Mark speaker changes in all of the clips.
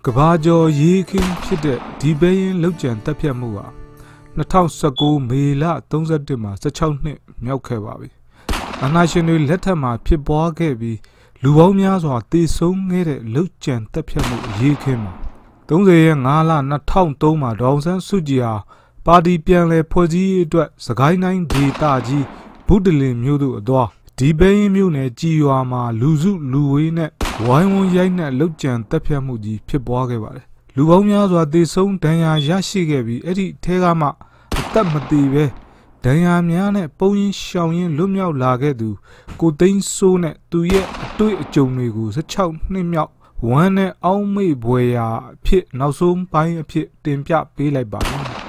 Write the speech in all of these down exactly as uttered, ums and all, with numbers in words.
Speaker 1: Gabajo ye kingဖြစ်ဒီဘဲရင်လောက်ကျန်တက်ဖြတ်မှုဟာtwenty nineteenမေလthirty-oneမှာsixteenနှစ်မြောက်ခဲ့ပါပြီ။အာဏာရှင်တွေလက်ထက်မှာဖြစ်ပွားခဲ့ပြီးလူပေါင်းများစွာတေဆုံးခဲ့တဲ့လောက်ကျန်တက်ဖြတ်မှုအရေးခင်းမှာthirtyရက်fiveလtwo thousand threeမှာဒေါအောင်ဆန်းစုကြည်ဟာပါတီပြန်လည်ဖွဲ့စည်းရေးအတွက်စကိုင်းတိုင်းဒေသကြီးဘုဒ္ဓလင်မြို့သို့အသွားဒီဘဲရင်မြို့နယ်ကြည်ရွာမှာလူစုလူဝေးနဲ့ဝိုင်းဝန်းရိုက်နှက်လောက်ကျန်တက်ဖြတ်မှုကြီးဖြစ်ပွားခဲ့ပါတယ်။လူပေါင်းများစွာတေဆုံးဒဏ်ရာရရှိခဲ့ပြီးအဲ့ဒီထဲကမှအသက်မသေးပဲဒဏ်ရာများနဲ့ပုံရင်ရှောင်ရင်လွတ်မြောက်လာခဲ့သူကိုသိန်းစိုးနဲ့သူရဲ့အတွေ့အကြုံတွေကိုsixteenနှစ်မြောက်ဝမ်းနဲ့အောက်မေ့ဘွယ်ရာအဖြစ်နောက်ဆုံးပိုင်းအဖြစ်တင်ပြပေးလိုက်ပါတယ်။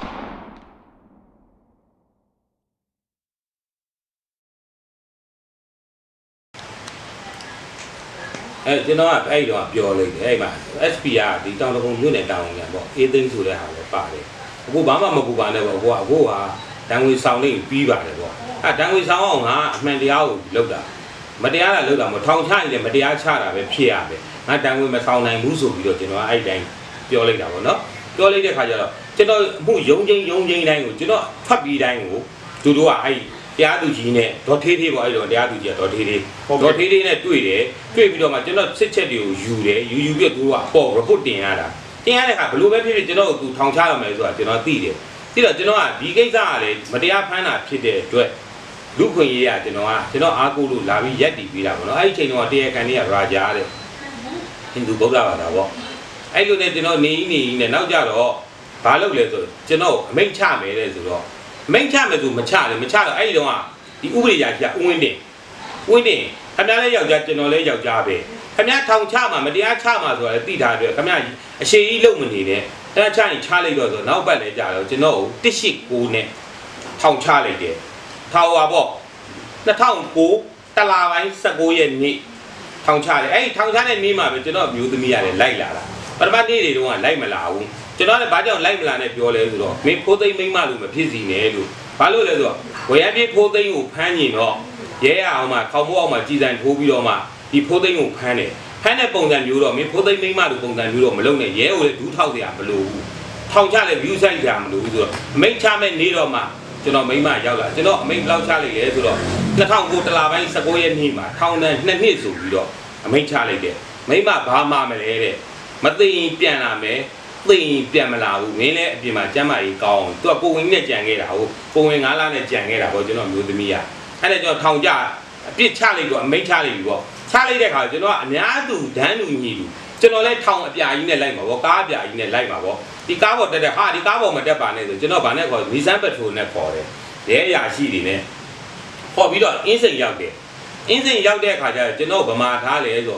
Speaker 2: အဲကျွန်တော်ကအဲ့တော့ပြောလိုက်တယ်အဲ့မှာ S P R ဒီတောင်တကုံမြို့နယ်တောင်ငံပေါ့အေးသိန်းဆိုတဲ့ဟာလည်းပါတယ်အခုဘာမှမပူပါနဲ့ပေါ့ကိုကအခုဟာတန်ငွေဆောင်နေပြီးပါတယ်ပေါ့အဲတန်ငွေဆောင်အောင်ငါအမှန်တရားကိုလောက်တာမတရားတာလောက်တာမထောင်ချရင်လည်းမတရားချတာပဲဖြစ်ရပဲငါတန်ငွေမဆောင်နိုင်ဘူးဆိုပြီးတော့ကျွန်တော်အဲ့တိုင်းပြောလိုက်တာပေါ့နော်ပြောလိုက်တဲ့ခါကျတော့ကျွန်တော်အခုယုံချင်းယုံချင်းတိုင်းကိုကျွန်တော်ဖတ်ပြီးတိုင်းကိုသူတို့ကအဲ့တရားသူကြီးနဲ့ဒေါ်ထေးထေးပေါ့အဲ့တော့တရားသူကြီးကဒေါ်ထေးထေးဒေါ်ထေးထေးနဲ့တွေ့တယ်တွေ့ပြီးတော့မှကျွန်တော်စစ်ချက်တွေကိုယူတယ်ယူယူပြီးတော့သူကပေါ့ report တင်ရတာတင်ရတဲ့အခါဘလို့ပဲဖြစ်ဖြစ်ကျွန်တော်တို့ထောင်ချရမယ်ဆိုတာကျွန်တော်သိတယ်သိတော့ကျွန်တော်ကဒီကိစ္စကလည်းမတရားဖမ်းတာဖြစ်တဲ့အတွက်လူခွင့်ရေးကကျွန်တော်ကကျွန်တော်အားကိုးလို့လာပြီးရက်တည်ပြီးတာပေါ့နော်အဲ့ဒီချိန်တော့တရားခံတွေကရာဂျာတဲ့ဟိန္ဒူဗုဒ္ဓဘာသာပေါ့အဲ့လိုနဲ့ကျွန်တော်နေနေနေနောက်ကြတော့ဘာလုပ်လဲဆိုကျွန်တော်အမိန့်ချမယ်တဲ့ဆိုတော့မိန့်ချမယ်ဆိုမချတယ်မချတော့အဲ့ဒီတော့ဒီဥပဒေကြီးကဥဝင်းတင်ဥဝင်းတင်ခင်ဗျားလည်းယောက်ျားကျွန်တော်လည်းယောက်ျားပဲခင်ဗျားထောင်ချမှာမတရားချမှာဆိုတာလည်းသိထားတယ်ခင်ဗျားအရှိကြီးလုံမနေနဲ့အဲ့ချရင်ချလိုက်တော့ဆိုနောက်ပတ်လည်းကြာတော့ကျွန်တော်ကိုone eighty-nineနဲ့ထောင်ချလိုက်တယ်ထောင်ပါပေါ့two thousand nineတလပိုင်းnineteenရက်နေ့ထောင်ချတယ်အဲ့ဒီထောင်ချတဲ့နေ့မှာပဲကျွန်တော်မျိုးသမီးရတယ်လိုက်လာတာပထမနေ့တွေတုန်းကလိုက်မလာဘူးကျွန်တော်လည်းဘာကြောင့်လိုက်မလာနဲ့ပြောလဲဆိုတော့မင်းဖိုးသိမ်းမိမလို့မဖြစ်စီနဲ့လို့ဘာလို့လဲဆိုတော့ဝယ်ရပြေးဖိုးသိမ်းကိုဖမ်းရင်တော့ရဲရအောင်မှခေါင်းမိုးအောင်မှကြည်စံထိုးပြီးတော့မှဒီဖိုးသိမ်းကိုဖမ်းတယ်ဖမ်းတဲ့ပုံစံမျိုးတော့မင်းဖိုးသိမ်းမိမလို့ပုံစံမျိုးတော့မလုပ်နဲ့ရဲကိုလည်းဒူးထောက်စရာမလိုဘူးထောင်ချလည်း view site စရာမလိုဘူးဆိုတော့အမိန့်ချမဲ့နေတော့မှကျွန်တော်မိမရောက်လာကျွန်တော်အမိန့်လောက်ချလိုက်လေဆိုတော့two thousand nineတလပိုင်းnineteenရက်နေ့မှာထောင်ဒဏ်twoနှစ်ဆိုပြီးတော့အမိန့်ချလိုက်တယ်မိမဘာမှမလဲတဲ့မသိရင်ပြန်လာမယ်သိရင်ပြန်မလာဘူးမင်းလည်းအပြင်မှာကျမ်းမာရေးကောင်းသူကကိုဝင်နဲ့ကြံခဲ့တာဟုတ်ကိုဝင်fiveလနဲ့ကြံခဲ့တာပေါ့ကျွန်တော်မျိုးသမီးကအဲ့ဒါကျွန်တော်ထောင်ကြအပြစ်ချလိုက်တော့အမိန့်ချလိုက်ပြီပေါ့ချလိုက်တဲ့ခါကျွန်တော်ကအများသူဒန်းလူညီလူကျွန်တော်လည်းထောင်အပြာကြီးနဲ့လိုက်မှာပေါ့ကားအပြာကြီးနဲ့လိုက်မှာပေါ့ဒီကားပေါ်တက်တဲ့ဟာဒီကားပေါ်မတက်ပါနဲ့ဆိုကျွန်တော်ဗာနဲ့ခေါ်မီဇန်ပက်ထရိုနဲ့ခေါ်တယ်ရဲအရာရှိတွေနဲ့ခေါ်ပြီးတော့အင်းစိန်ရောက်တယ်အင်းစိန်ရောက်တဲ့အခါကျတော့ကျွန်တော်ဗမာထားလဲဆို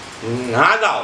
Speaker 2: nineတောင်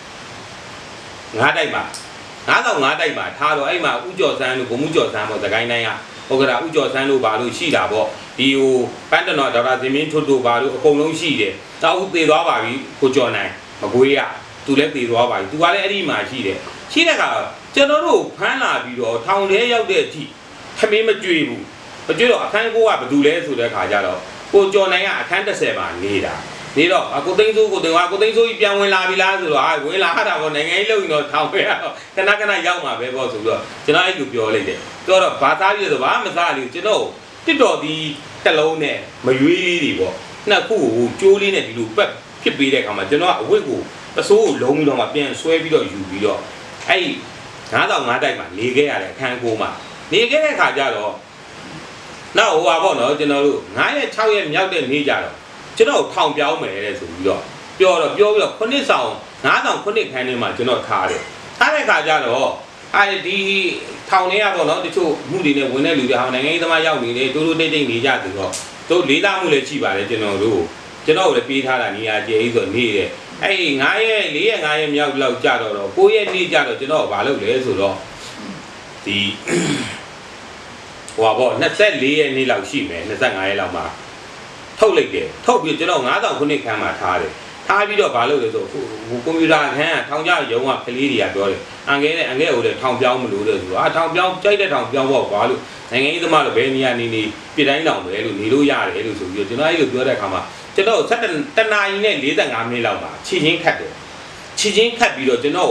Speaker 2: nineတိုက်ပါnineတောင်nineတိုက်ပါထားတော့အဲ့မှာဥကျော်စန်းတို့ဘုံမှုကျော်စန်းပေါ့သခိုင်းတိုင်းကဟုတ်ကဲ့ဥကျော်စန်းတို့ဘာလို့ရှိတာပေါ့ဒီဟိုပန်းတနော်ဒေါက်တာဇင်မင်းထွတ်တို့ဘာလို့အကုန်လုံးရှိတယ်တောက်သေသွားပါပြီကိုကျော်နိုင်မကွေးကသူလည်းသေသွားပါပြီသူကလည်းအဲ့ဒီမှာရှိတယ်ရှိတဲ့ခါကျွန်တော်တို့ဖမ်းလာပြီးတော့ထောင်ထဲရောက်တဲ့အထိခမင်းမကြွေဘူးမကြွေတော့အခန်းကိုကဘာတူလဲဆိုတဲ့ခါကျတော့ကိုကျော်နိုင်ကအခန်းtenမှာနေတာနေတော့ကိုသိန်းစိုးကိုတင်သွားကိုသိန်းစိုးကြီးပြန်ဝင်လာပြီလားဆိုတော့ဟာဝင်လာတာပေါ့နိုင်ငံကြီးလုံရင်တော့ထောင်ပဲတော့ခဏခဏရောက်မှာပဲပေါ့ဆိုပြီးတော့ကျွန်တော်အဲ့လိုပြောလိုက်တယ်ပြောတော့ဘာသားကြီးဆိုဘာမစားလေးကျွန်တော်တစ်တော်ဒီတစ်လုံးနဲ့မရွေးလေးတွေပေါ့နှစ်ခုကိုကျိုးလေးနဲ့ဒီလိုပက်ဖြစ်ပေးတဲ့အခါမှာကျွန်တော်ကအဝတ်ကိုအစိုးကိုလုံးပြီးတော့မှပြန်ဆွဲပြီးတော့ယူပြီးတော့အဲ့nine thousand nineတိုက်မှာနေခဲ့ရတယ်အခန်းကိုမှာနေခဲ့တဲ့အခါကျတော့နောက်ဟိုပါပေါ့နော်ကျွန်တော်တို့nineရက်sixရက်မြောက်တဲ့နေ့ကျတော့ကျွန်တော်ထောင်ပြောင်းမယ်တဲ့ဆိုပြီးတော့ပြောတော့ပြောပြီးတော့nineဆောင်nineဆောင်nineခန်းထဲမှာကျွန်တော်ထားတယ်ထားတဲ့ခါကျတော့အဲဒီထောင်ထဲကပေါ့နော်တချို့မှုတွေနဲ့ဝင်တဲ့လူတွေဟာနိုင်ငံရေးသမားရောက်နေတယ်တိုးတိုးတိတ်တိတ်နေကြဆိုတော့တို့လေးသားမှုလည်းရှိပါတယ်ကျွန်တော်တို့ကျွန်တော်လည်းပေးထားတာနေရာကျဲကြီးဆိုနေတယ်အဲ့nineရက်fourရက်fiveရက်မြောက်လောက်ကြတော့တော့nineရက်နေ့ကြတော့ကျွန်တော်ဘာလုပ်လဲဆိုတော့ဒီဟိုပါပေါ့twenty-fourရက်နေ့လောက်ရှိမယ်twenty-fiveရက်လောက်မှာထုတ်လိုက်တယ်ထုတ်ပြီးကျွန်တော်nine thousand nineခန်းမှာထားတယ်ထားပြီးတော့ဘာလုပ်လဲဆိုဟိုကွန်ပျူတာခန်းကထောင်ကြရုံကကလေးတွေကပြောတယ်အန်ကဲနဲ့အန်ကဲကိုလည်းထောင်ပြောင်းမလို့တဲ့ဆိုတော့အထောင်ပြောင်းကြိုက်တဲ့ထောင်ပြောင်းပေါ့ကွာလို့နိုင်ငံရေးသမားလို့ဘယ်နေရာနေနေပြည်တိုင်းတောင်ပဲလို့နေလို့ရတယ်လို့ဆိုပြီးတော့ကျွန်တော်အဲ့လိုပြောတဲ့အခါမှာကျွန်တော်sevenတနာရီနဲ့forty-fiveမိနစ်လောက်ပါခြေချင်းခတ်တယ်ခြေချင်းခတ်ပြီးတော့ကျွန်တော်ထ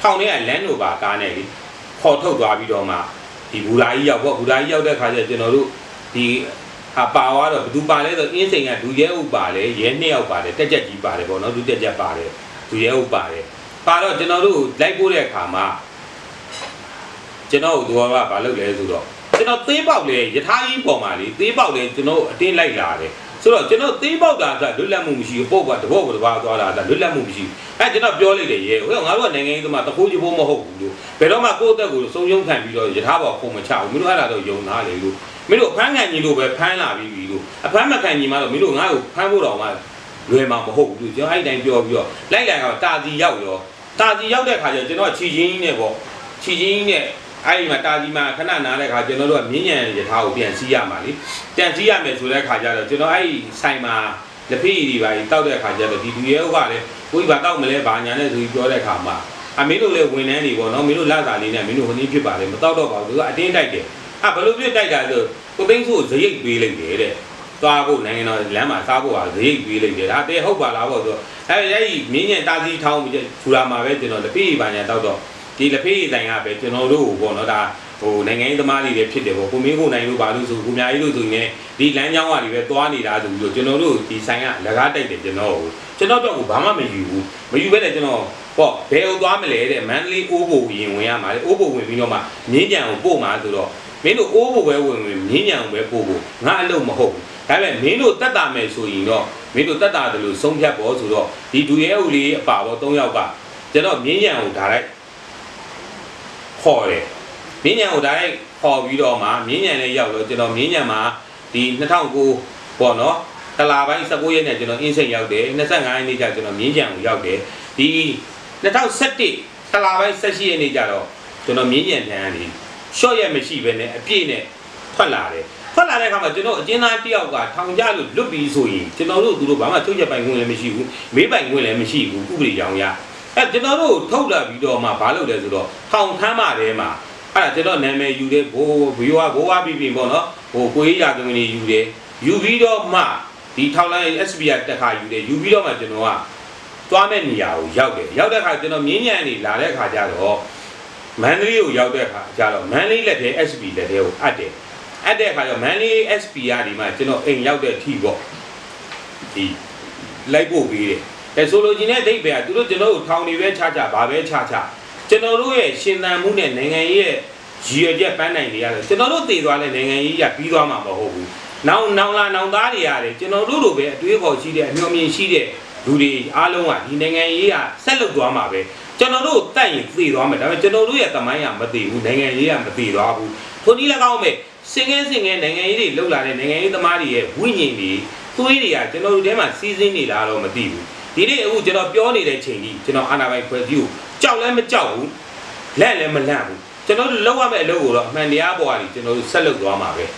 Speaker 2: ထောင်ထဲကလမ်းတို့ပါကားနဲ့လေခေါ်ထုတ်သွားပြီးတော့မှဒီဘူလာကြီးရောက်ပေါ့ဘူလာကြီးရောက်တဲ့ခါကျကျွန်တော်တို့ဒီဟာပါသွားတော့ဘသူပါလဲဆိုအင်းစိန်ကဒူရဲဥပါတယ်ရဲနှစ်ယောက်ပါတယ်တက်ကြက်ကြီးပါတယ်ပေါ့နော်ဒူတက်ကြက်ပါတယ်ဒူရဲဥပါတယ်ပါတော့ကျွန်တော်တို့လိုက်ပို့တဲ့အခါမှာကျွန်တော်တို့ကဘာလုပ်လဲဆိုတော့ကျွန်တော်သေးပေါက်လေယထာကြီးပေါ်မှာလေသေးပေါက်လေကျွန်တော်အတင်းလိုက်လာတယ်ဆိုတော့ကျွန်တော်သေးပေါက်တာကလွတ်လပ်မှုမရှိဘူးပုတ်ကတဘောကတဘာသွားတာကလွတ်လပ်မှုမရှိဘူးအဲကျွန်တော်ပြောလိုက်တယ်ရဲဟိုငါတို့ကနိုင်ငံရေးသမားတခိုးချဖို့မဟုတ်ဘူးလို့ဘယ်တော့မှကိုယ့်အသက်ကိုစုံယုံခံပြီးတော့ယထာပေါ်ခုံမချဘူးမင်းတို့အဲ့ဒါတော့ယုံသားလေလို့မင်းတို့အဖမ်းခံကြီးလို့ပဲဖမ်းလာပြီးပြီလို့အဖမ်းမခံကြီးမှတော့မင်းတို့ငါ့ကိုဖမ်းဖို့တော့မှလွယ်မှာမဟုတ်ဘူးကျွန်တော်အဲ့တိုင်းပြောပြီးတော့လိုက်လိုက်တော့တာစီရောက်ရောတာစီရောက်တဲ့ခါကျကျွန်တော်ကခြီချင်းနဲ့ပေါ့ခြီချင်းနဲ့အဲ့ဒီမှာတာစီမှာခဏနားတဲ့ခါကျွန်တော်တို့ကမြင်းညံရထားကိုပြန်စီးရမှာလေပြန်စီးရမယ်ဆိုတဲ့ခါကျတော့ကျွန်တော်အဲ့ဒီဆိုင်မှာလက်ဖေးတွေပါတောက်တဲ့ခါကျတော့ဒီလူရဲဥကလည်းကိုကြီးဘာတောက်မလဲဘာညာနဲ့ဆိုပြီးပြောတဲ့ခါမှာအမင်းတို့လည်းဝန်ထမ်းတွေပေါ့နော်မင်းတို့လာစာလေးနဲ့မင်းတို့ဟိုနည်းဖြစ်ပါလေမတောက်တော့ပါဘူးသူကအတင်းတိုက်တယ်อ่ะဘယ်လိုပြစ်တိုက်တာဆိုကိုသိန်းဆိုဇရိတ်ပေးလိုက်တယ်တဲ့သွားဖို့နိုင်ငံတော်လမ်းမှာစားဖို့ဟာဇရိတ်ပေးလိုက်တယ်ဒါတဲဟုတ်ပါလားပေါ့ဆိုအဲ့အဲ့ဒီမြင်းညံတာစီထောင်းပြီးထူလာမှာပဲကျွန်တော်လက်ဖေးပါညာတောက်တော့ဒီလက်ဖေးတိုင်ကပဲကျွန်တော်တို့ပေါ့နော်ဒါဟိုနိုင်ငံရေးသမားတွေလည်းဖြစ်တယ်ပေါ့ကိုမင်းကိုနိုင်လို့ပါလို့ဆိုကိုမြာကြီးလို့ဆိုရင်ဒီလမ်းကြောင်းကတွေပဲသွားနေတာဆိုပြီးတော့ကျွန်တော်တို့ဒီဆိုင်ကလက်ကားတိုက်တယ်ကျွန်တော်ကျွန်တော်တော့ဘာမှမယူဘူးမယူဘဲနဲ့ကျွန်တော်ပေါ့ဘယ်ဟိုသွားမလဲတဲ့မန္တလေးအိုးဘိုရင်ဝင်ရမှာလေအိုးဘိုဝင်ပြီးတော့မှမြင်းကြံကိုပို့မှာဆိုတော့မင်းတို့အိုးဘိုပဲဝင်ဝင်မြင်းကြံကိုပဲပို့ဖို့ငါအလုပ်မဟုတ်ဘူးဒါပေမဲ့မင်းတို့တက်တာမယ်ဆိုရင်တော့မင်းတို့တက်တာတယ်လို့ဆုံးဖြတ်ဖို့ဆိုတော့ဒီဒူရဲဦးလေးအပါပေါ့၃ယောက်ကကျွန်တော်မြင်းကြံကိုဒါလိုက်ခေါ်တယ်မြင်းညံကိုဒါလိုက်ခေါ်ပြီးတော့မှမြင်းညံလေးရောက်တော့ကျွန်တော်မြင်းညံမှာဒီ၂၀၀၉ပေါ့နော်တလာပိုင်း၁၉ရက်နဲ့ကျွန်တော်အင်းစိန်ရောက်တယ်၂၅ရက်နေ့ကျကျွန်တော်မြင်းညံကိုရောက်တယ်ဒီ၂၀၁၁တလာပိုင်း၁၈ရက်နေ့ကျတော့ကျွန်တော်မြင်းညံထံကနေရှော့ရက်မရှိဘဲနဲ့အပြည့်နဲ့ထွက်လာတယ်ထွက်လာတဲ့အခါမှာကျွန်တော်အကျဉ်းသားတယောက်ကထောင်ကျလို့လွတ်ပြီးဆိုရင်ကျွန်တော်တို့သူတို့ဘာမှချုပ်ချက်ပိုင်ခွင့်လည်းမရှိဘူးမေးပိုင်ခွင့်လည်းမရှိဘူးဥပဒေကြောင်းရအဲကျွန်တော်တို့ထုတ်လာပြီးတော့မှဘာလုပ်လဲဆိုတော့ထောင်ခမ်းမထဲမှာအဲ့ဒါကျွန်တော်နာမည်ယူတယ်ဘိုးဘီဝါဘိုးဝါပြီးပြီပေါ့နော်ဟိုကိုကြီးရာသမီးယူတယ်ယူပြီးတော့မှဒီထောက်လိုင်း S B I တက်ခါယူတယ်ယူပြီးတော့မှကျွန်တော်ကသွားမဲ့နေရာကိုရောက်တယ်ရောက်တဲ့ခါကျွန်တော်မြင်းညံနေလာတဲ့ခါကျတော့မန္တလေးကိုရောက်တဲ့ခါကျတော့မန္တလေးလက်ထဲ S B လက်ထဲကိုအပ်တယ်အပ်တဲ့ခါကျတော့မန္တလေး S B ကဒီမှာကျွန်တော်အိမ်ရောက်တဲ့အထိပေါ့ဒီလိုက်ပို့ပေးတယ်အဲဆိုလိုချင်တဲ့ဒိတ်ပဲကသူတို့ကျွန်တော်တို့ထောင်နေပဲချချဘာပဲချချကျွန်တော်တို့ရဲ့ရှင်သန်မှုနဲ့နိုင်ငံရေးရဲ့ရည်ရွယ်ချက်ပန်းနိုင်တွေရတယ်ကျွန်တော်တို့တည်သွားတဲ့နိုင်ငံရေးရပြီးသွားမှာမဟုတ်ဘူး။နောင်နောင်လာနောင်သားတွေရတယ်ကျွန်တော်တို့လိုပဲအတွေးခေါ်ရှိတဲ့အမျှော်မြင်ရှိတဲ့လူတွေအားလုံးကဒီနိုင်ငံရေးကဆက်လုပ်သွားမှာပဲကျွန်တော်တို့တက်ရင်တည်သွားမယ်ဒါပေမဲ့ကျွန်တော်တို့ရဲ့သမိုင်းကမတည်ဘူးနိုင်ငံရေးကမတည်သွားဘူး။ထိုနည်း၎င်းပဲစင်ငယ်စင်ငယ်နိုင်ငံရေးတွေလှုပ်လာတဲ့နိုင်ငံရေးသမားတွေရဲ့ဝိညာဉ်တွေသွေးတွေကကျွန်တော်တို့ထဲမှာစီးစင်းနေလာတော့မသိဘူး။ဒီနေ့အခုကျွန်တော်ပြောနေတဲ့ချိန်ကြီးကျွန်တော်အာဏာပိုင်ဖွဲ့စည်းကိုကြောက်လည်းမကြောက်ဘူးလက်လည်းမလန့်ဘူးကျွန်တော်တို့လောက်ရမယ့်အလုပ်ကိုတော့အမှန်တရားပေါ်ကနေကျွန်တော်တို့ဆက်လုပ်သွားမှာပဲ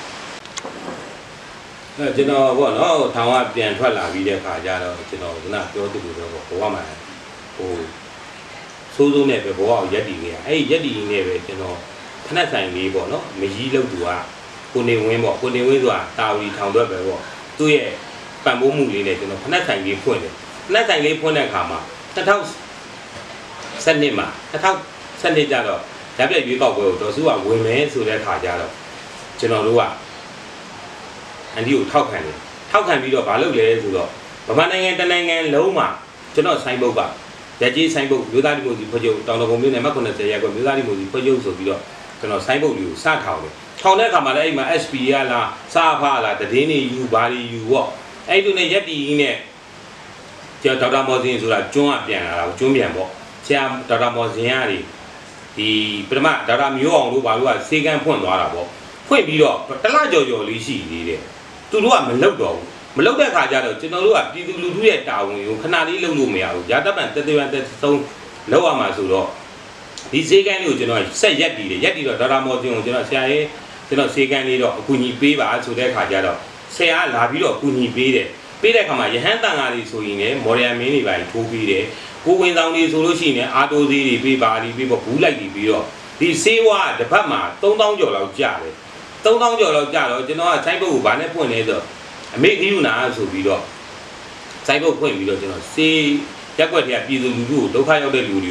Speaker 2: အဲကျွန်တော်ပေါ့နော်ထောင်ကပြန်ထွက်လာပြီးတဲ့ခါကျတော့ကျွန်တော်ကပြောသူလိုတော့ဘဝမှာဟိုစိုးစိုးနဲ့ပဲဘဝကိုရက်တည်နေတာအဲ့ဒီရက်တည်နေပဲကျွန်တော်ခဏဆိုင်လေးပေါ့နော်မကြီးလို့သူကကိုနေဝင်းပေါ့ကိုနေဝင်းဆိုတာတာဝီထောင်တွက်ပဲပေါ့သူ့ရဲ့ပံ့ပိုးမှုလေးနဲ့ကျွန်တော်ခဏဆိုင်လေးဖွင့်တယ်ခဏဆိုင်လေးဖွင့်တဲ့အခါမှာ၂၀၁၂မှာ၂၀၁၂ကျတော့ဓာတ်ပြည့်ရွေးကောက်ပွဲကိုတော်စုကဝင်မယ်ဆိုတဲ့ခါကျတော့ကျွန်တော်တို့ကအန်ဒီကိုထောက်ခံတယ်ထောက်ခံပြီးတော့မလုပ်လဲဆိုတော့ဗမာနိုင်ငံတနိုင်ငံလုံးမှာကျွန်တော်ဆိုင်ဘုတ်ကရက်ကြီးဆိုင်ဘုတ်မြို့သားဒီမိုစီဖွဲ့ချုပ်တောင်တော်ကုန်မြို့နယ်မှာ၉၀ရပ်ကွက်မြို့သားဒီမိုစီဖွဲ့ချုပ်ဆိုပြီးတော့ကျွန်တော်ဆိုင်ဘုတ်တွေကိုစထောင်တယ်ထောင်တဲ့အခါမှာလည်းအဲ့မှာ S P ရလားစားဖားလားတည်င်းနေယူဘာတွေယူပေါ့အဲ့ဒီနဲ့ရက်တီကြီးနဲ့ကျော်ဒေါက်တာမော်စင်ဆိုတာကျွန်းကပြန်လာတာကျွန်းပြန်ပေါ့ဆရာဒေါက်တာမော်စင်ကဒီပထမဒေါက်တာမျိုးအောင်တို့ဘာလို့ကစေကန်းဖွင့်သွားတာပေါ့ဖွင့်ပြီးတော့တလကြော်ကြော်လေးရှိသေးတယ်သူတို့ကမလုတော့ဘူးမလုတဲ့ခါကျတော့ကျွန်တော်တို့ကပြည်သူလူထုရဲ့တာဝန်ကိုခဏလေးလုပ်လို့မရဘူးရာတပ်ပံတသေးပံတသုံးလောက်ရမှာဆိုတော့ဒီစေကန်းလေးကိုကျွန်တော်ဆက်ရက်တည်တယ်ရက်တည်တော့ဒေါက်တာမော်စင်ကိုကျွန်တော်ဆရာရဲ့ကျွန်တော်စေကန်းလေးတော့အကူအညီပေးပါဆိုတဲ့ခါကျတော့ဆရာလာပြီးတော့အကူအညီပေးတယ်ပေးတဲ့ခါမှာရဟန်းတန်ဃာတွေဆိုရင်လည်းမော်ရီယာမင်းတွေပါထိုးပေးတယ်ကိုဝင်ဆောင်တွေဆိုလို့ရှိရင်အာတိုသေးတွေပေးပါလိပေးပေါ့ဘူးလိုက်ပြီးပြီးတော့ဒီစေးဝါတစ်ပတ်မှာ၃သောင်းကျော်လောက်ကျတယ်၃သောင်းကျော်လောက်ကျတော့ကျွန်တော်ကဆိုင်ဘုတ်ကိုဗာနဲ့ဖွင့်နေဆိုအမေကြီးယူနာဆိုပြီးတော့ဆိုင်ဘုတ်ဖွင့်ပြီးတော့ကျွန်တော်စေးရက်ွက်ထဲကပြည်သူလူထုကိုဒုက္ခရောက်တဲ့လူတွေကို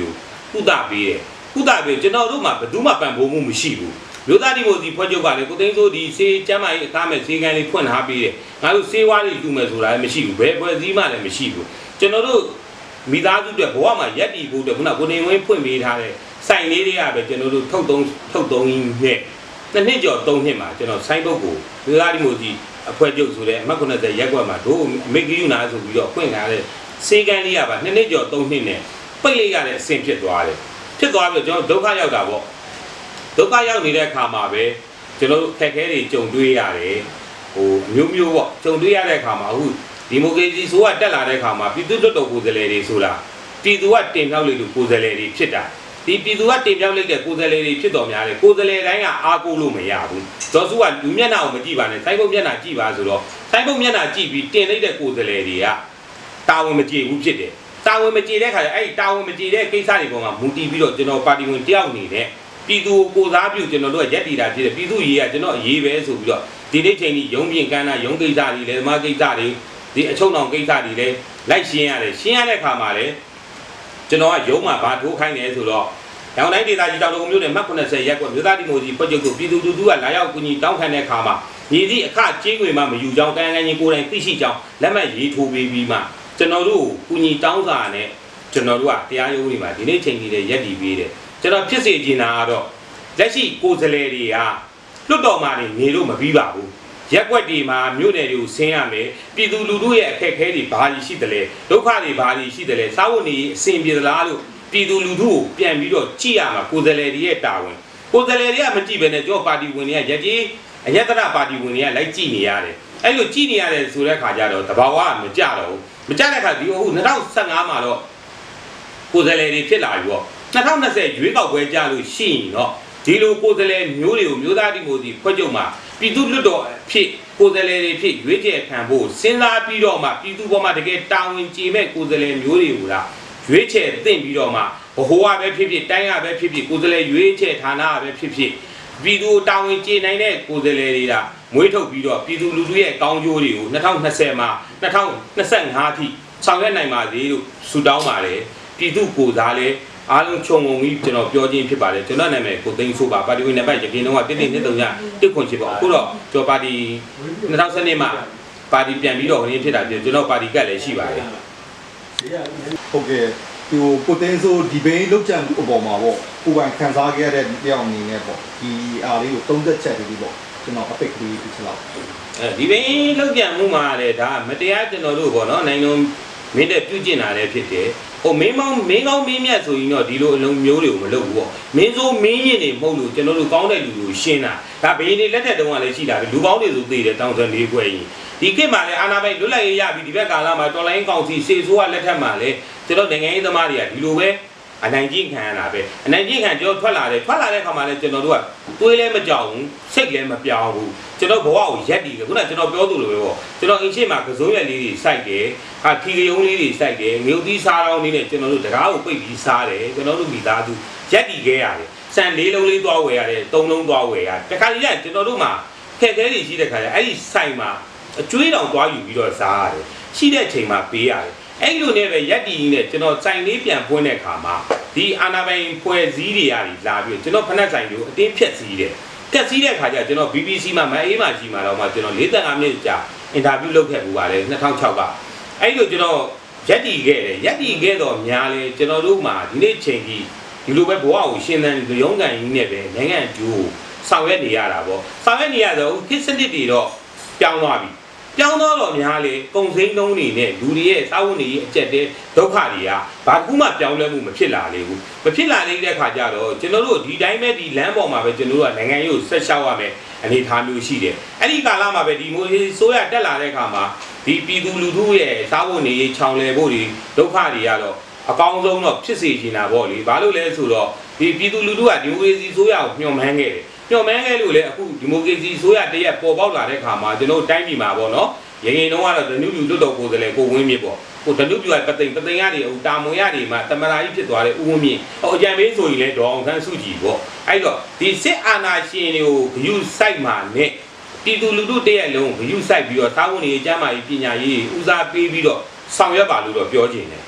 Speaker 2: ကုသပေးတယ်ကုသပေးကျွန်တော်တို့မှာဘယ်သူမှပံ့ပိုးမှုမရှိဘူးမျိုးသားဒီမိုစီဖွဲ့ချုပ်ကလည်းကိုသိန်းစိုးဒီစေကျမ်းမာရေးအခမဲ့ဈေးကန်းလေးဖွင့်ထားပေးတယ်ငါတို့စေဝါးတွေလူမယ်ဆိုတာလည်းမရှိဘူးဘယ်ဖွဲ့စည်းမှလည်းမရှိဘူးကျွန်တော်တို့မိသားစုတွေဘဝမှာရက်တီဖို့အတွက်ခုနကိုနေဝင်းဖွင့်ပေးထားတဲ့စိုင်လေးတွေကပဲကျွန်တော်တို့ထုတ်သုံးထုတ်သုံးနဲ့နှစ်နှစ်ကျော်သုံးနှစ်မှာကျွန်တော်စိုင်းပုတ်ကိုမျိုးသားဒီမိုစီအဖွဲ့ချုပ်ဆိုတဲ့အမှတ်90ရက်ကွက်မှာတို့မိဂီယူနာဆိုပြီးတော့ဖွင့်ထားတဲ့စေကန်းလေးကပါနှစ်နှစ်ကျော်သုံးနှစ်နဲ့ပိတ်လိုက်ရတဲ့အဆင့်ဖြစ်သွားတယ်ဖြစ်သွားပြီးတော့ကျွန်တော်ဒုက္ခရောက်တာပေါ့ဒုက္ခရောက်နေတဲ့အခါမှာပဲကျွန်တော်တို့ခက်ခဲတွေကြုံတွေ့ရတယ်ဟိုမျိုးမျိုးပေါ့ကြုံတွေ့ရတဲ့အခါမှာအခုဒီမိုကရေစီဆိုကတက်လာတဲ့အခါမှာပြည်သူ့လွှတ်တော်ကိုယ်စားလှယ်တွေဆိုတာပြည်သူကတင်မြောက်လိုက်လို့ကိုယ်စားလှယ်တွေဖြစ်တာဒီပြည်သူကတင်မြောက်လိုက်တဲ့ကိုယ်စားလှယ်တွေဖြစ်တော်များတယ်ကိုယ်စားလှယ်တိုင်းကအားကိုးလို့မရဘူးဒေါ်စုကလူမျက်နှာကိုမကြည့်ပါနဲ့စိုင်းပုတ်မျက်နှာကြည့်ပါဆိုတော့စိုင်းပုတ်မျက်နှာကြည့်ပြီးတင်လိုက်တဲ့ကိုယ်စားလှယ်တွေကတာဝန်မကျေဘူးဖြစ်တယ်တာဝန်မကျေတဲ့ခါကျအဲ့ဒီတာဝန်မကျေတဲ့ကိစ္စတွေပေါ်မှာမူတည်ပြီးတော့ကျွန်တော်ပါတီဝင်တယောက်အနေနဲ့ပြည်သူကိုစားပြုကျွန်တော်တို့ကရက်တီတာဖြစ်တယ်ပြည်သူရေးကကျွန်တော်အရေးပဲဆိုပြီးတော့ဒီနေ့ချိန်ကြီးရုံးပြင်ကန်းနာရုံးကိစ္စတွေလည်းဓမ္မကိစ္စတွေဒီအချုံအောင်ကိစ္စတွေလည်းလိုက်ရှင်းရတယ်ရှင်းရတဲ့အခါမှာလည်းကျွန်တော်ကရုံးမှာဘာထိုးခိုင်းတယ်ဆိုတော့ရောင်တိုင်းဒေသကြီးတောင်တကုံမြို့နယ်မှတ်90ရက်ကွက်မြို့သားဒီမိုစီဖွဲ့ချုပ်တို့ပြည်သူလူထုကလာရောက်ကူညီတောင်းခံတဲ့အခါမှာညီသည့်အခကြေးငွေမှမယူကြောင်းတန်ခါကြီးကိုယ်တိုင်သိရှိကြောင်းလက်မှတ်ရေးထိုးပေးပြီးမှကျွန်တော်တို့ကူညီတောင်းစာနဲ့ကျွန်တော်တို့ကတရားရုံးတွေမှာဒီနေ့ချိန်ကြီးတဲ့ရက်တီပေးတယ်ကျွန်တော်ဖြစ်စေချင်တာကတော့လက်ရှိကိုယ်စားလှယ်တွေကလွတ်တော်မှာနေလို့မပြီးပါဘူးရက်ွက်တွေမှာမြို့နယ်တွေကိုဆင်းရမယ်ပြည်သူလူထုရဲ့အခက်အခဲတွေဘာတွေရှိတယ်လဲဒုက္ခတွေဘာတွေရှိတယ်လဲစားဝတ်နေအဆင်ပြေသလားလို့ပြည်သူလူထုကိုပြန်ပြီးတော့ကြည့်ရမှာကိုယ်စားလှယ်တွေရဲ့တာဝန်ကိုယ်စားလှယ်တွေကမကြည့်ဘဲနဲ့ကျွန်တော်ပါတီဝင်တွေကရက်ကြီးအယက်တရပါတီဝင်တွေကလိုက်ကြည့်နေရတယ်အဲ့လိုကြည့်နေရတယ်ဆိုတဲ့ခါကျတော့တဘာဝမကြတော့ဘူးမကြတဲ့ခါဒီအခု၂၀၁၅မှာတော့ကိုယ်စားလှယ်တွေဖြစ်လာပြီပေါ့၂၀၂၀ရွေးကောက်ပွဲကြလို့ရှိရင်တော့ဒီလိုကိုယ်စားလှယ်မျိုးတွေကိုမျိုးသားဒီမိုစီဖွဲ့ချုပ်မှာပြည်သူ့လွှတ်တော်ဖြစ်ကိုယ်စားလှယ်တွေဖြစ်ရွေးချယ်ခံဖို့စဉ်းစားပြီးတော့မှပြည်သူ့ဘောမှာတကယ်တာဝန်ကျေမဲ့ကိုယ်စားလှယ်မျိုးတွေကိုလားရွေးချယ်သင့်ပြီးတော့မှဘဟိုကပဲဖြစ်ဖြစ်တိုင်းကပဲဖြစ်ဖြစ်ကိုယ်စားလှယ်ရွေးချယ်ဌာနကပဲဖြစ်ဖြစ်ပြည်သူတာဝန်ကျေနိုင်တဲ့ကိုယ်စားလှယ်တွေကမွေးထုတ်ပြီးတော့ပြည်သူလူထုရဲ့ကောင်းကျိုးတွေကို၂၀၂၀မှာ၂၀၂၅အထိဆောင်ရွက်နိုင်ပါစေလို့ဆုတောင်းပါတယ်ပြည်သူကိုယ်စားလဲအားလုံးခြုံငုံပြီးကျွန်တော်ပြောချင်းဖြစ်ပါတယ်ကျွန်တော်နာမည်ကိုသိန်းဆိုပါပါတီဝင်နံပါတ်ရခင်တော့တစ်တစ်နှစ်သုံးညတစ်ခွန်ချစ်ပေါ့အခုတော့ကျွန်တော်ပါတီ၂၀၁၂မှာပါတီပြန်ပြီးတော့ခင်းဖြစ်တာပြကျွန်တော်ပါတီကလည်းရှိပါတယ်
Speaker 3: ဟုတ်ကဲ့ဒီကိုသိန်းဆိုဒီဘိန်းလောက်ကြံအပေါ်မှာပေါ့ကိုပိုင်ခံစားခဲ့ရတဲ့တယောက်အနေနဲ့ပေါ့ဒီအားလေးကိုသုံးသက်ချက်လေးပေါ့ကျွန်တော်အပိတ်ကလေးဖြစ်ချလောက်
Speaker 2: အဲဒီဘိန်းလောက်ကြံမှုမှာလည်းဒါမတရားကျွန်တော်တို့ပေါ့နော်နိုင်ငံမင်းတဲ့ပြုကျင့်တာလည်းဖြစ်တယ်ဟိုမင်းမောင်းမင်းကောင်းမင်းမြတ်ဆိုရင်တော့ဒီလိုအလုံးမျိုးတွေကိုမလုပ်ဘူးပေါ့မင်းစိုးမင်းရင်တွေမဟုတ်လို့ကျွန်တော်တို့ကောင်းတဲ့လူတွေကိုရှင်းတာဒါဘင်းတွေလက်ထက်တုန်းကလည်းရှိတာပဲလူကောင်းတွေဆိုသိတယ်တောင်စံလေးခွဲရင်ဒီခေတ်မှာလည်းအာနာပိုင်လွတ်လပ်ရေးရပြီးဒီဘက်ကာလမှာတော်လိုင်းကောင်စီစေဆိုးကလက်ထက်မှာလည်းကျွန်တော်နိုင်ငံရေးသမားတွေကဒီလိုပဲအနိုင်ကျင့်ခံရတာပဲအနိုင်ကျင့်ခံကျွန်တော်ထွက်လာတယ်ထွက်လာတဲ့အခါမှာလည်းကျွန်တော်တို့ကတွေးလဲမကြောက်ဘူးစိတ်လည်းမပြောင်းဘူးကျွန်တော်ဘဝကိုရက်တည်တယ်ခုနကကျွန်တော်ပြောသလိုပဲပေါ့ကျွန်တော်အင်းရှိမှာကစုံရက်လေးတွေစိုက်တယ်ဟာထီကယုံလေးတွေစိုက်တယ်ငုတ်သီးစားတောင်းလေးနဲ့ကျွန်တော်တို့တကားကိုပိတ်ပြီးစားတယ်ကျွန်တော်တို့မိသားစုရက်တည်ခဲ့ရတယ်စံလေးလုံးလေးသွားဝယ်ရတယ်သုံးလုံးသွားဝယ်ရတယ်တခါကြီးကကျွန်တော်တို့မှာခက်ခဲတွေရှိတဲ့ခါကျအဲ့ဒီဆိုင်မှာအကျွေးတောင်သွားယူပြီးတော့စားရတယ်ရှိတဲ့အချိန်မှာပေးရတယ်အဲ့လိုနဲ့ပဲရက်တီကြီးနဲ့ကျွန်တော်စိုင်လေးပြန်ဖွင့်တဲ့အခါမှာဒီအာနာပိုင်ဖွဲ့စည်းတွေရာတွေလာပြီးကျွန်တော်ဖက်နှက်ဆိုင်ကိုအတင်းဖြက်စီးတယ်ဖြက်စီးတဲ့အခါကျကျွန်တော် B B C မှာမအေးမှကြီးမှာတော့မှကျွန်တော်၄၅မိနစ်ကြာအင်တာဗျူးလုပ်ခဲ့ပူပါတယ်၂၀၀၆ကအဲ့လိုကျွန်တော်ရက်တီခဲ့တယ်ရက်တီခဲ့တော့များလေကျွန်တော်တို့မှာဒီနေ့ချိန်ကြီးဒီလိုပဲဘဝကိုရှင်းတဲ့ရုံးကန်ကြီးနဲ့ပဲနိုင်ငံအကျိုးဆောင်ရွက်နေရတာပေါ့ဆောင်ရွက်နေရတော့ခေတ်စနစ်တွေတော့ပြောင်းသွားပြီပြောင်းတော့တော့များလေကုံစိမ်းလုံးတွေနဲ့လူတွေရဲ့စာဝတ်နေရေးအကျက်တဲဒုက္ခတွေကဘာတစ်ခုမှပြောင်းလဲမှုမဖြစ်လာလေဘူးမဖြစ်လာတဲ့အခါကျတော့ကျွန်တော်တို့ဒီတိုင်းပဲဒီလမ်းပေါ်မှာပဲကျွန်တော်တို့ကနိုင်ငံရေးကိုဆက်လျှောက်ရမယ်အနေအထားမျိုးရှိတယ်အဲ့ဒီကာလမှာပဲဒီမိုဟီဆိုရတက်လာတဲ့အခါမှာဒီပြည်သူလူထုရဲ့စာဝတ်နေရေးခြောင်လည်ဖို့တွေဒုက္ခတွေကတော့အကောင်းဆုံးတော့ဖြစ်စေချင်တာပေါ့လေဘာလို့လဲဆိုတော့ဒီပြည်သူလူထုကဒီမိုကရေစီဆိုရကိုညှော်မှန်းခဲ့တယ်ညှော်မှန်းခဲ့လို့လေအခုဒီမိုကရေစီဆိုရတရက်ပေါ်ပေါက်လာတဲ့အခါမှာကျွန်တော်တိုင်းပြည်မှာပေါ့နော်ရရင်တော့ကတော့ဒနုပြူလွတ်တော်ကိုယ်စားလှယ်ကိုဝင်းမြင့်ပေါ့ဟိုဒနုပြူကပသိမ်ပသိမ်ရတွေဟိုတာမွန်ရတွေမှာတမရာကြီးဖြစ်သွားတဲ့ဦးဝင်းမြင့်ဟိုအကြံပေးဆိုရင်လည်းဒေါအောင်ဆန်းစုကြည်ပေါ့အဲ့တော့ဒီစစ်အာဏာရှင်တွေကိုဂယုစိုက်မှာနဲ့ပြည်သူလူထုတရက်လုံးဂယုစိုက်ပြီးတော့သာဝန်ကြီးကျမ်းမာရေးပညာရေးဦးစားပေးပြီးတော့ဆောင်ရွက်ပါလို့တော့ပြောချင်တယ်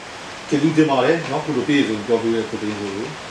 Speaker 3: ကျေးဇူးတင်ပါတယ်เนาะကုလိုပြည့်စုံပြောပြတဲ့ကိုတင်းဆို